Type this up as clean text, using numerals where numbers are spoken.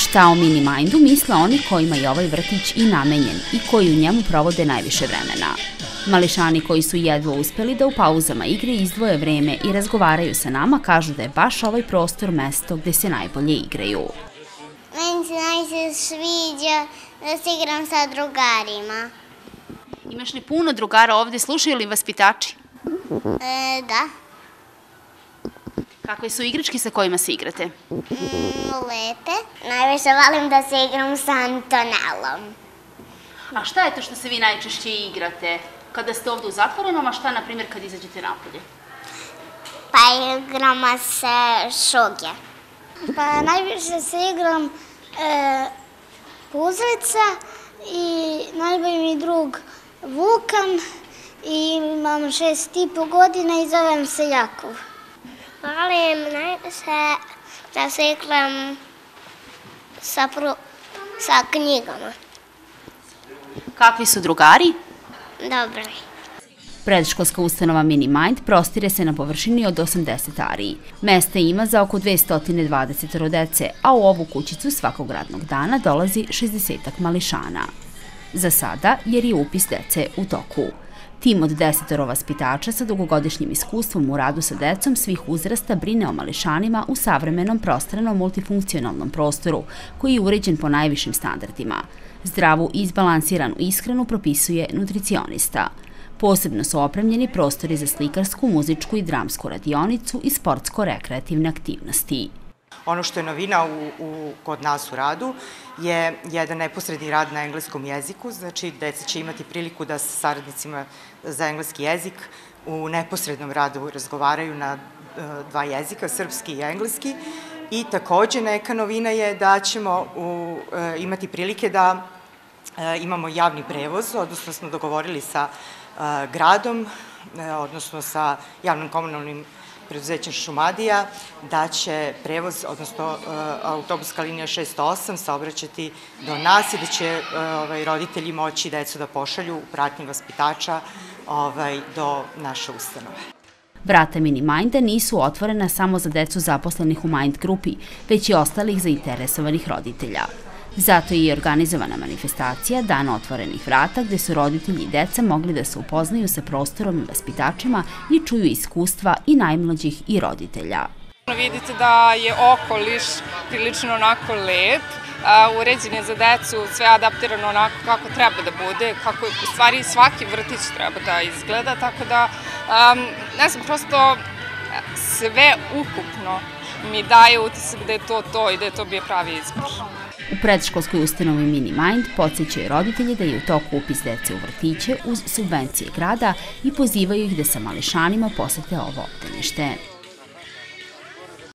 Šta o Mini Mindu misle oni kojima je ovaj vrtić i namenjen i koji u njemu provode najviše vremena. Mališani koji su jedva uspeli da u pauzama igre izdvoje vreme i razgovaraju sa nama kažu da je baš ovaj prostor mesto gde se najbolje igraju. Meni se najviše sviđa da se igram sa drugarima. Imaš li puno drugara ovde? Slušaju li vaspitači? Da. Kakve su igračke sa kojima se igrate? Lepe. Najviše volim da se igram sa Antonelom. A šta je to što se vi najčešće igrate kada ste ovde u zatvorenom, a šta, na primjer, kad izađete napolje? Pa igramo se šuge. Pa najviše se igram puzzlica i najbolji mi drug Vukan i imam 6,5 godina i zovem se Jakov. Volim najviše da se igram sa knjigama. Kakvi su drugari? Dobri. Predškolska ustanova Mini Mind prostire se na površini od 80 ari. Mesta ima za oko 220 dece, a u ovu kućicu svakog radnog dana dolazi 60-ak mališana. Za sada, jer je upis dece u toku. Tim od 10 vaspitača sa dugogodišnjim iskustvom u radu sa decom svih uzrasta brine o mališanima u savremenom prostranom multifunkcionalnom prostoru, koji je uređen po najvišim standardima. Zdravu i izbalansiranu ishranu propisuje nutricionista. Posebno su opremljeni prostori za slikarsku, muzičku i dramsku radionicu i sportsko-rekreativne aktivnosti. Ono što je novina kod nas u radu je jedan neposredni rad na engleskom jeziku, znači deca će imati priliku da sa saradnicima za engleski jezik u neposrednom radu razgovaraju na dva jezika, srpski i engleski. I takođe neka novina je da ćemo imati prilike da imamo javni prevoz, odnosno smo dogovorili sa gradom, odnosno sa javnom komunalnim preduzećem Šumadija, da će prevoz, odnosno autobuska linija 608 saobraćati do nas i da će roditelji moći decu da pošalju u pratnji vaspitača do naše ustanove. Vrata Mini Minda nisu otvorena samo za decu zaposlenih u Mind grupi, već i ostalih zainteresovanih roditelja. Zato je i organizovana manifestacija Dana otvorenih vrata, gde su roditelji i deca mogli da se upoznaju sa prostorom i vaspitačima i čuju iskustva i najmlađih i roditelja. Vidite da je okoliš prilično onako lep, uređen je za decu, sve adaptirano onako kako treba da bude, kako u stvari svaki vrtić treba da izgleda, tako da, ne znam, prosto sve ukupno mi daje utisak da je to to i da je to bio pravi izbor. U predškolskoj ustanovi Mini Mind podsjećaju roditelje da je u toku upis dece u vrtiće uz subvencije grada i pozivaju ih da sa mališanima posete ovo obdanište.